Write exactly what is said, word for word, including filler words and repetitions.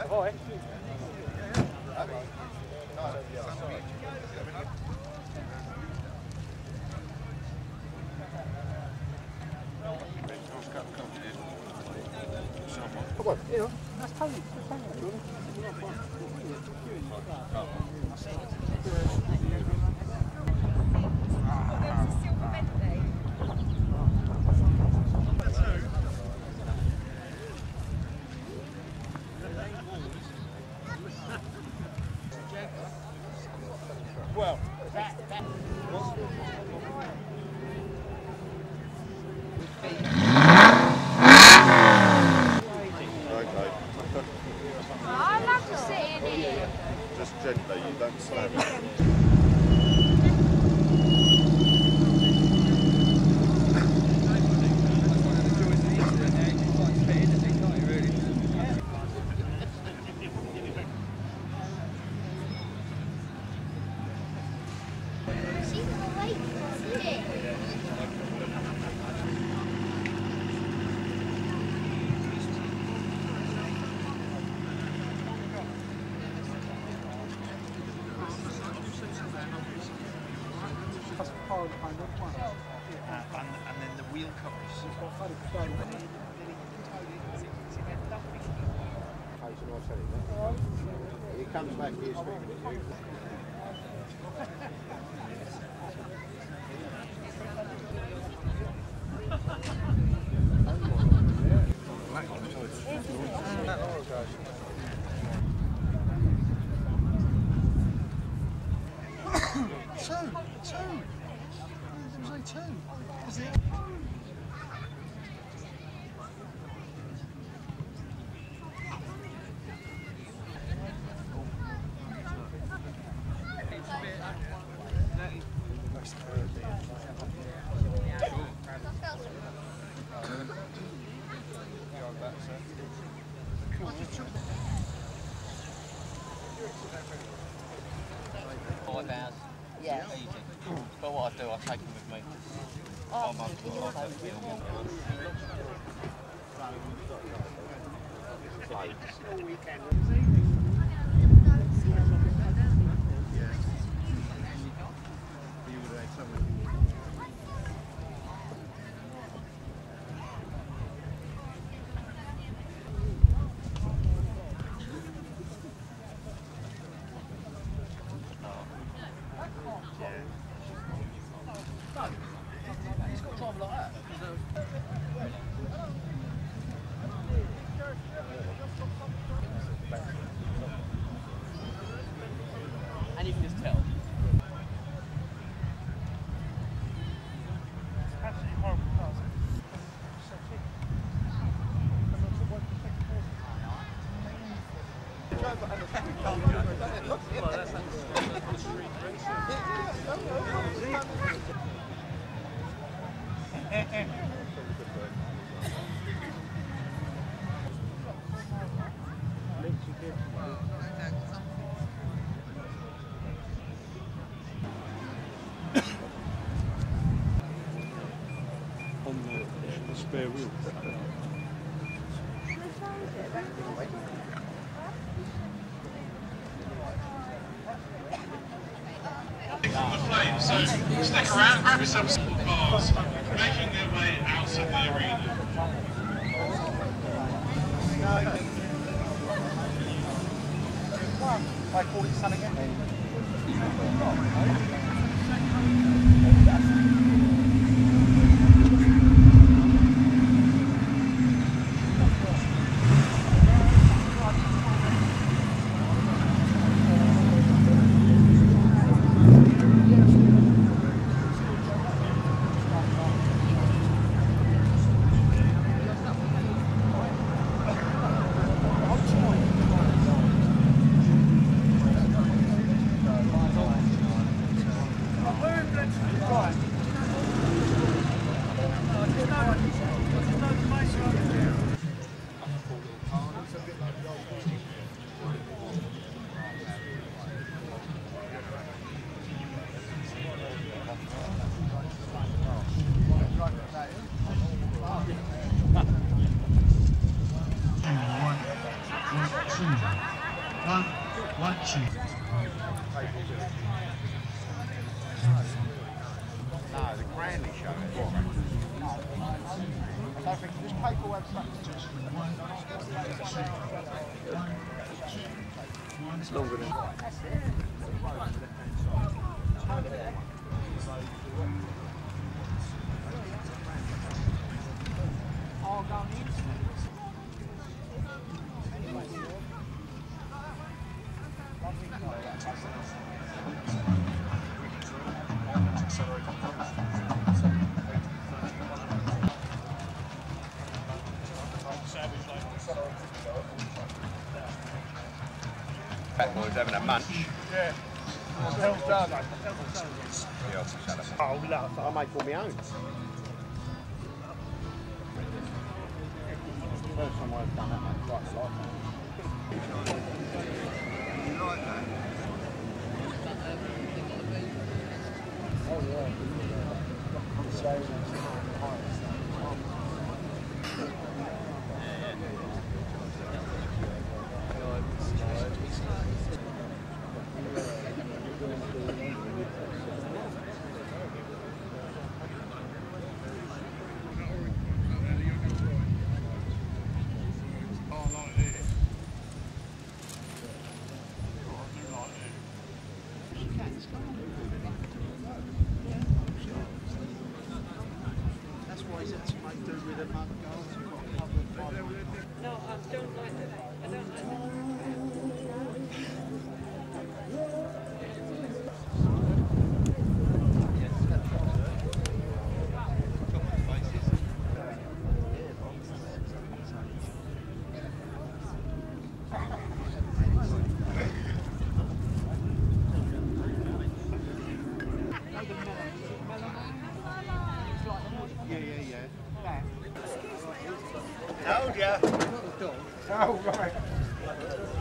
Ahoy. Come on, yeah, that's Tony. That's Tony. Well, that, that. Okay. I love to sit in here. Just gently, you don't slam it. She's awake, isn't it? Uh, and, and then the wheel covers. He comes back here speaking to you. Two, two. There was only two. Is it? Five hours. Yeah. Easy. But what I do, I take them with me. Oh, I'm on that film. He's got to drive like that. And you can just tell. Absolutely horrible cars. On the, the spare wheel. From the flames, so stick around, grab yourself some cars making their way out of the arena. I call it sun again. Movement! two. No, the Cranley show. I don't think this paper will have something. It's longer than that. Fat boy's having a munch. Yeah. Well done. Yeah, shut up. Oh, love. I make all my own. First time I've done that much right in my life. You like that? Oh yeah. That's why it's to make do with a mud goals. You've got a couple of five. No, I don't like it. I don't like it. Yeah, yeah, yeah. Told ya. Oh, right.